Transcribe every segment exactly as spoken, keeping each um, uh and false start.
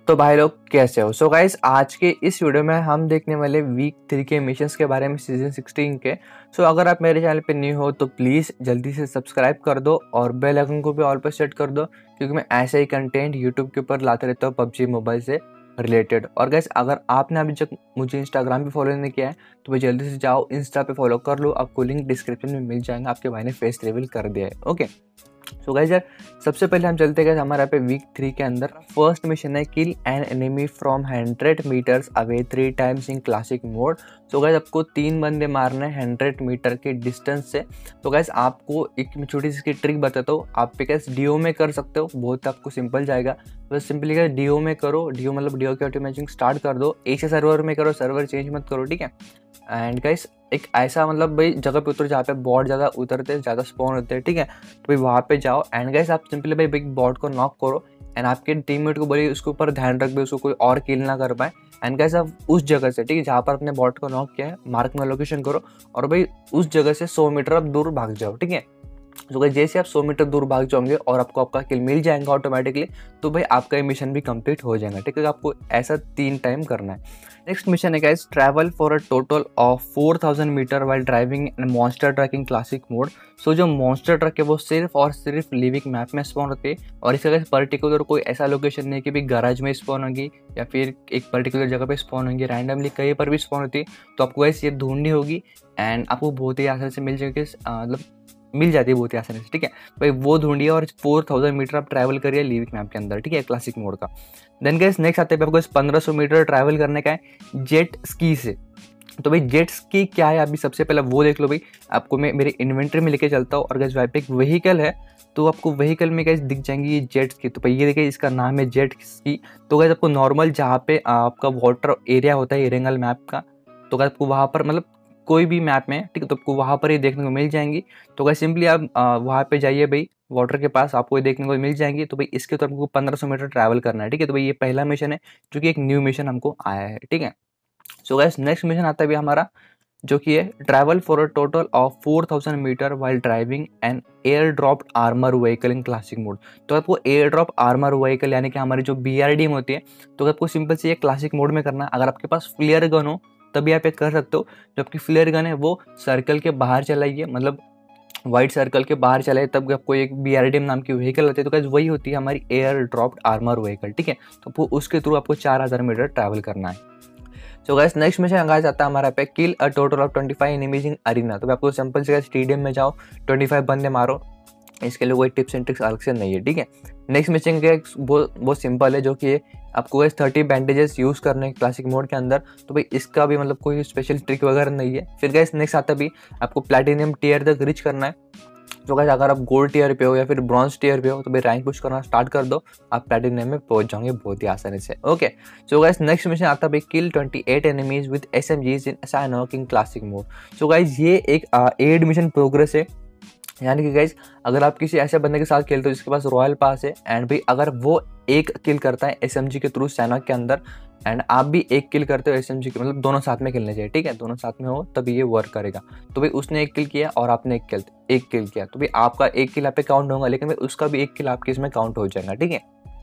तो भाई लोग कैसे हो। सो गाइस आज के इस वीडियो में हम देखने वाले वीक थ्री के मिशंस के बारे में सीजन सिक्सटीन के। सो अगर आप मेरे चैनल पे न्यू हो तो प्लीज़ जल्दी से सब्सक्राइब कर दो और बेल आइकन को भी ऑल पर सेट कर दो, क्योंकि मैं ऐसे ही कंटेंट यूट्यूब के ऊपर लाते रहता हूँ पबजी मोबाइल से रिलेटेड। और गाइस अगर आपने अभी तक मुझे इंस्टाग्राम पे फॉलो नहीं किया है तो भाई जल्दी से जाओ इंस्टा पे फॉलो कर लो, आपको लिंक डिस्क्रिप्शन में मिल जाएगा। आपके भाई ने फेस रिवील कर दिया है। ओके सो गाइस यार सबसे पहले हम चलते हैं हमारे यहाँ पे वीक थ्री के अंदर फर्स्ट मिशन है kill an enemy from hundred metres away three times in classic mode. So guys आपको तीन बंदे मारने हैं हंड्रेड मीटर के डिस्टेंस से। तो गाइस आपको एक छोटी सी ट्रिक बताता हूँ, आप पे कैसे डीओ में कर सकते हो, बहुत आपको सिंपल जाएगा। बस सिंपली क्या डीओ में करो, डीओ मतलब डीओ की ऑटो मैचिंग स्टार्ट कर दो, एक से सर्वर में करो, सर्वर चेंज मत करो, ठीक है। एंड गाइस एक ऐसा मतलब भाई जगह पे उतर जहाँ पे बॉट ज़्यादा उतरते हैं, ज़्यादा स्पॉन होते हैं, ठीक है। तो भाई वहाँ पे जाओ एंड गाइस आप सिंपली भाई बिग बॉट को नॉक करो एंड आपके टीममेट को बोलिए उसके ऊपर ध्यान रख दो, उसको कोई और किल ना कर पाए। एंड गाइस आप उस जगह से, ठीक है, जहाँ पर अपने बॉट को नॉक किया है मार्क में लोकेशन करो और भाई उस जगह से सौ मीटर आप दूर भाग जाओ, ठीक है। तो भाई जैसे आप सौ मीटर दूर भाग जाओगे और आपको आपका किल मिल जाएगा ऑटोमेटिकली, तो भाई आपका मिशन भी कंप्लीट हो जाएगा, ठीक है। आपको ऐसा तीन टाइम करना है। नेक्स्ट मिशन है guys travel for a total of four thousand metre while driving and monster truck in classic mode. So जो मॉन्स्टर ट्रक है वो सिर्फ और सिर्फ लिविंग मैप में स्पॉन होती है और इसका पर्टिकुलर कोई ऐसा लोकेशन नहीं कि भी गैराज में स्पॉन होगी या फिर एक पर्टिकुलर जगह पे स्पॉन होंगी, रैंडमली कहीं पर भी स्पॉन होती है। तो आपको गाइस ये ढूंढनी होगी एंड आपको बहुत ही आसानी से मिल जाएगी, मतलब मिल जाती है बहुत ही आसानी से, ठीक है। भाई वो ढूंढिए और फोर थाउजेंड मीटर आप ट्रैवल करिए लिविंग मैप के अंदर, ठीक है, क्लासिक मोड का। देन गाइस नेक्स्ट आते हैं आपको पंद्रह सौ मीटर ट्रैवल करने का है जेट स्की से। तो भाई जेट स्की क्या है अभी सबसे पहले वो देख लो। भाई आपको मैं मेरे इन्वेंटरी में लेके चलता हूँ और गाइस वहाँ पे एक व्हीकल है, तो आपको व्हीकल में गाइस दिख जाएंगी ये जेट स्की। तो भाई ये देखिए इसका नाम है जेट स्की। तो गाइस आपको नॉर्मल जहाँ पे आपका वाटर एरिया होता है एरेंगल मैप का, तो गाइस आपको वहाँ पर मतलब कोई भी मैप में, ठीक है, तो आपको वहाँ पर ही देखने को मिल जाएंगी। तो गाइस सिंपली आप वहाँ पे जाइए भाई वाटर के पास, आपको ये देखने को मिल जाएंगी। तो भाई इसके तो आपको पंद्रह सौ मीटर ट्रैवल करना है, ठीक है। तो भाई ये पहला मिशन है जो कि एक न्यू मिशन हमको आया है, ठीक है। सो गाइस नेक्स्ट मिशन आता है भी हमारा जो कि है travel for a total of four thousand metre while driving and air drop armour vehicle in classic mode. तो आपको एयर ड्रॉप आर्मर व्हीकल यानी कि हमारी जो बी आर डी एम होती है, तो आपको सिंपल से ये क्लासिक मोड में करना है। अगर आपके पास फ्लेयर गन हो तभी आप ये कर सकते हो। जो आपकी फ्लेयर गन है वो सर्कल के बाहर चलाइए, मतलब वाइट सर्कल के बाहर चलाए, तब आपको एक बी आर डी एम नाम की व्हीकल आती है। तो गाइस वही होती है हमारी एयर ड्रॉप आर्मर व्हीकल, ठीक है। तो वो उसके थ्रू आपको चार हज़ार मीटर ट्रैवल करना है। So guys next mission guys आता है हमारा पे kill a total of twenty five enemies in arena. तो आपको सिंपल से स्टेडियम में जाओ, ट्वेंटी फाइव बंदे मारो, इसके लिए कोई टिप्स एंड ट्रिक्स अलग से नहीं है, ठीक है। नेक्स्ट मिशन के बहुत बहुत सिंपल है, जो कि आपको गाइस थर्टी बैंडेजेस यूज़ करने क्लासिक मोड के अंदर। तो भाई इसका भी मतलब कोई स्पेशल ट्रिक वगैरह नहीं है। फिर गाइस नेक्स्ट आता भी आपको प्लैटिनियम टीयर तक रीच करना है। तो गाइस अगर आप गोल्ड टीयर पे हो या फिर ब्रॉन्ज टीयर पे हो तो भाई रैंक पुश करना स्टार्ट कर दो, आप प्लैटिनम में पहुंच जाओगे बहुत ही आसानी से। Okay so guys next mission आता है भाई kill twenty eight enemies with SMGs in Sanhok in classic mode. So guys ये एक एड मिशन प्रोग्रेस है, यानी कि गाइस अगर आप किसी ऐसे बंदे के साथ खेलते हो जिसके पास रॉयल पास है एंड भाई अगर वो एक किल करता है एसएमजी के थ्रू सैनॉक के अंदर एंड आप भी एक किल करते हो एसएमजी के, मतलब दोनों साथ में खेलने चाहिए, ठीक है, दोनों साथ में हो तभी ये वर्क करेगा। तो भाई उसने एक किल किया और आपने एक किल एक किल किया तो भाई आपका एक किल आप पे काउंट होगा, लेकिन भाई उसका भी एक किल आपके इसमें काउंट हो जाएगा, ठीक है।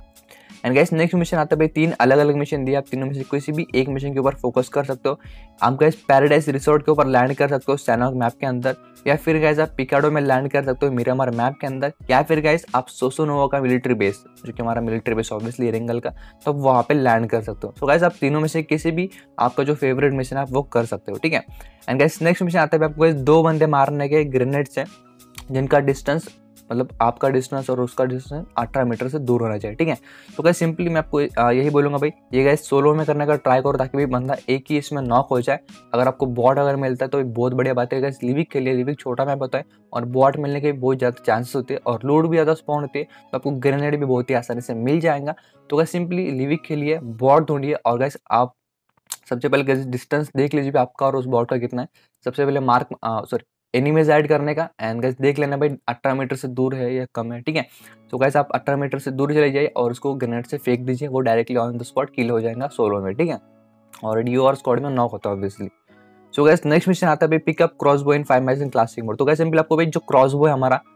एंड गाइस नेक्स्ट मिशन आता है भाई तीन अलग अलग मिशन दिए, आप तीनों में से किसी भी एक मिशन के ऊपर फोकस कर सकते हो। आप गाइस पैराडाइज रिसोर्ट के ऊपर लैंड कर सकते हो सैनॉक मैप के अंदर, या फिर गाइस आप पिकाडो में लैंड कर सकते हो मिरामार मैप के अंदर, या फिर गाइस आप सोसोनोवा का मिलिट्री बेस जो कि हमारा मिलिट्री बेस ऑब्वियसली रेंगल का, तो वहाँ पे लैंड कर सकते हो। सो गाइस आप तीनों में से किसी भी आपका जो फेवरेट मिशन है आप वो कर सकते हो, ठीक है। एंड गाइस नेक्स्ट मिशन आता है आपको दो बंदे मारने के ग्रेनेड से जिनका डिस्टेंस मतलब आपका डिस्टेंस और उसका डिस्टेंस अठारह मीटर से दूर होना चाहिए, ठीक है। तो गाइस सिंपली मैं आपको यही बोलूँगा भाई ये गाइस सोलो में करने का ट्राई करो ताकि भाई बंदा एक ही इसमें नॉक हो जाए। अगर आपको बॉट अगर मिलता है तो बहुत बढ़िया बात है। गाइस लिविक के लिए लिविक छोटा मैप होता है और बॉट मिलने के बहुत ज़्यादा चांसेस होते हैं और लोड भी ज़्यादा स्पॉन होती है, तो आपको ग्रेनेड भी बहुत ही आसानी से मिल जाएगा। तो गाइस सिंपली लिविक के लिए बॉट ढूंढिए और गाइस आप सबसे पहले गाइस डिस्टेंस देख लीजिए आपका और उस बॉट का कितना है। सबसे पहले मार्क सॉरी एनिमीज ऐड करने का एंड गाइस देख लेना भाई अठारह मीटर से दूर है या कम है, ठीक है। तो गाइस आप अठारह मीटर से दूर चले जाइए और उसको ग्रेनेड से फेंक दीजिए, वो directly on the spot kill हो जाएगा सोलो में, ठीक है। और डियो और स्क्वाड में नॉक होता है obviously. So guys next mission आता है भाई pick up crossbow in five match in classic mode. तो गाइस सिंपल आपको भाई जो क्रॉसबो है हमारा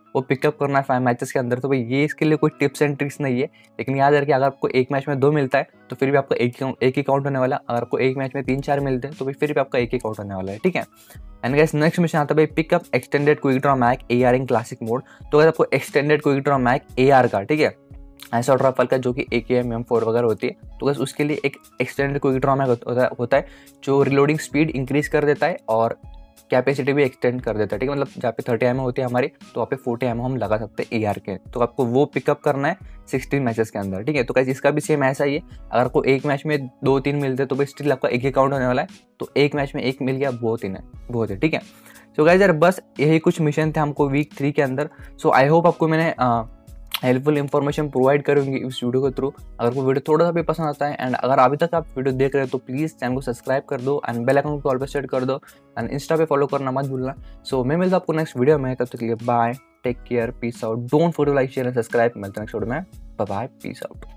वो पिकअप करना है फाइव मैचेस के अंदर। तो भाई ये इसके लिए कोई टिप्स एंड ट्रिक्स नहीं है, लेकिन याद रखिए अगर आपको एक मैच में दो मिलता है तो फिर भी आपका एक एक ही काउंट होने वाला है। अगर आपको एक मैच में तीन चार मिलते हैं तो भाई फिर भी आपका एक ही काउंट होने वाला है, ठीक है। एंड गाइस नेक्स्ट मिशन आता है भाई pick up extended quick draw mag A R in classic mode. तो अगर आपको extended quick draw mag A R का, ठीक है, ऐसा राइफल का जो कि ए के एम एम फोर वगैरह होती है, तो बस उसके लिए एक एक्सटेंडेड क्विक ड्रॉ मैक होता, होता है जो रिलोडिंग स्पीड इंक्रीज कर देता है और कैपेसिटी भी एक्सटेंड कर देता है, ठीक है। मतलब जहाँ पे थर्टी एम होती है हमारी, तो वहाँ पे फोर्टी एम हम लगा सकते हैं ए आर के। तो आपको वो पिकअप करना है सिक्सटीन मैचेस के अंदर, ठीक है। तो गाइस इसका भी सेम ऐसा ही है, अगर आपको एक मैच में दो तीन मिलते हैं तो भाई स्टिल आपका एक ही काउंट होने वाला है। तो एक मैच में एक मिल गया, बहुत ही है, बहुत है, ठीक है। तो गाइस यार बस यही कुछ मिशन थे हमको वीक थ्री के अंदर। सो आई होप आपको मैंने हेल्पफुल इन्फॉर्मेशन प्रोवाइड करूंगी इस वीडियो के थ्रू। अगर कोई वीडियो थोड़ा सा भी पसंद आता है एंड अगर अभी तक आप वीडियो देख रहे हो तो प्लीज़ चैनल को सब्सक्राइब कर दो एंड बेल आइकन को ऑल पे सेट कर दो एंड इंस्टा पे फॉलो करना मत भूलना। सो मैं मिलता हूं आपको नेक्स्ट वीडियो में, तब तक के लिए bye, take care, peace out, don't forget to like share and subscribe. मिलते हैं नेक्स्ट वीडियो में, बाय बाय, पीस आउट।